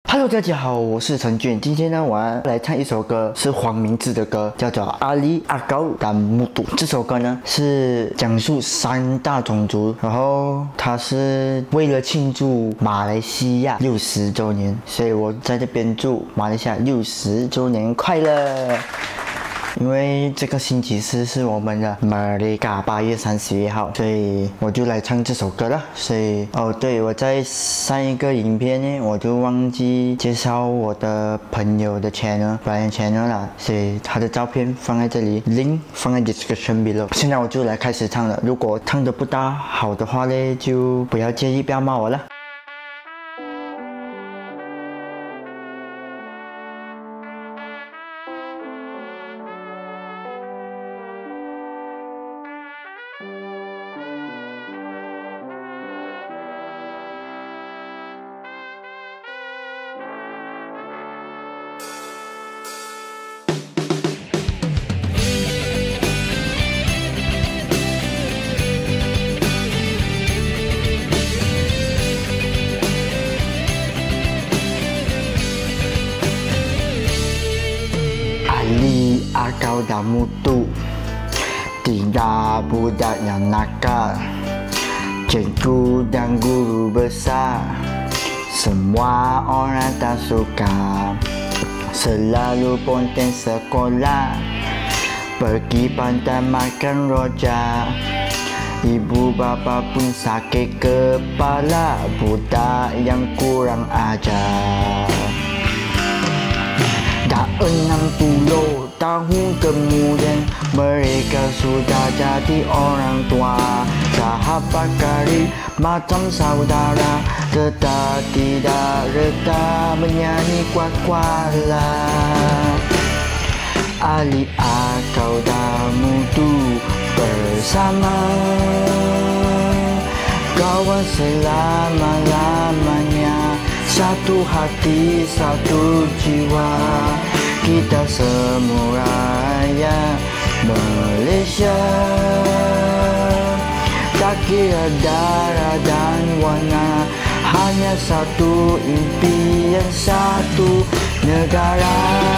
Hello， 大家好，我是陈俊。今天呢，我要来唱一首歌，是黄明志的歌，叫做《阿里阿高达木杜》。这首歌呢是讲述三大种族，然后它是为了庆祝马来西亚60周年，所以我在这边祝马来西亚60周年快乐。因为这个星期四是我们的马来嘎8月31号，所以我就来唱这首歌了。所以对，我在上一个影片呢，我就忘记介绍我的朋友的 channel，Brian channel 啦，所以他的照片放在这里 ，link 放在 description below。现在我就来开始唱了，如果唱得不大好的话呢，就不要介意，不要骂我了。Ali akau dah mutu, tidak budak yang nakal, cikgu dan guru besar, semua orang tak suka, selalu ponteng sekolah, pergi pantai makan rojak, ibu bapa pun sakit kepala, budak yang kurang ajar. Dah 60 tahun kemudian mereka sudah jadi orang tua, sahabat karib macam saudara, tetap tidak reda menyanyi kuat-kuatlah. Ali akau dah mutu bersama kawan selama-lamanya, satu hati, satu jiwa, kita semua rakyat Malaysia. Tak kira darah dan warna, hanya satu impian, satu negara.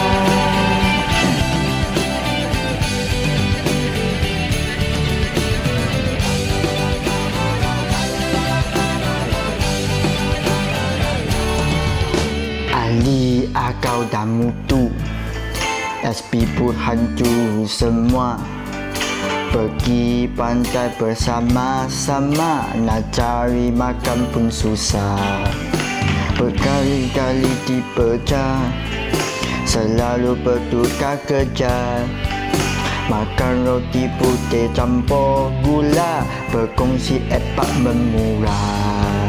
Ali akau dah mutu, SP pun hancur semua, pergi pantai bersama-sama, nak cari makan pun susah, berkali-kali dipecah, selalu bertukar kerja, makan roti putih campur gula, berkongsi apartmen murah.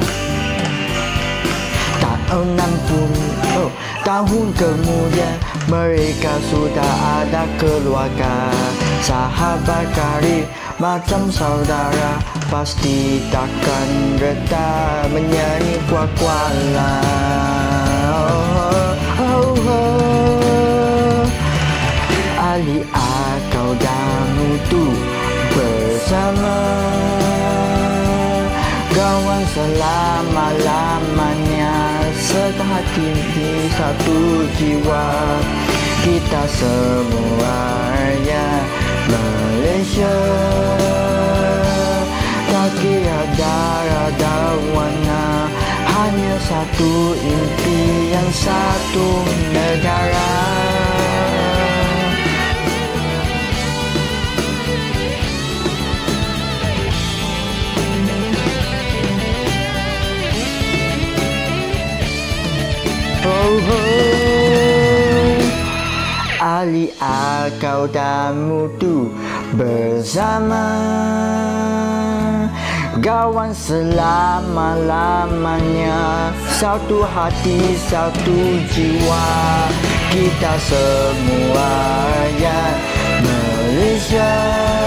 Tahun 60 tahun kemudian mereka sudah ada keluarga, sahabat karib macam saudara, pasti takkan reda menyanyi kuat-kuatlah. Ali akau dah mutu bersama kawan selama-lamanya, satu hati, satu jiwa, kita semua rakyat Malaysia. Tak kira darah dan warna, hanya satu impian, satu negara. Ali akau dah mutu bersama kawan selama-lamanya, satu hati, satu jiwa, kita semua rakyat Malaysia.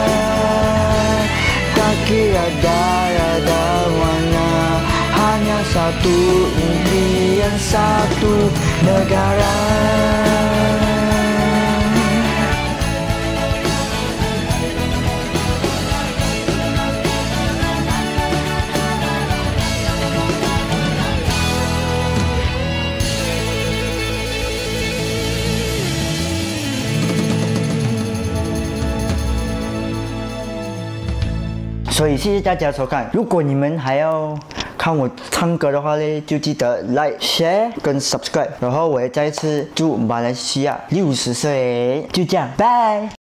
Tak kira darah dan warna, hanya satu impian, satu negara. 所以谢谢大家收看。如果你们还要看我唱歌的话呢，就记得 like、share 跟 subscribe。然后我也再次祝马来西亚60岁，就这样，拜。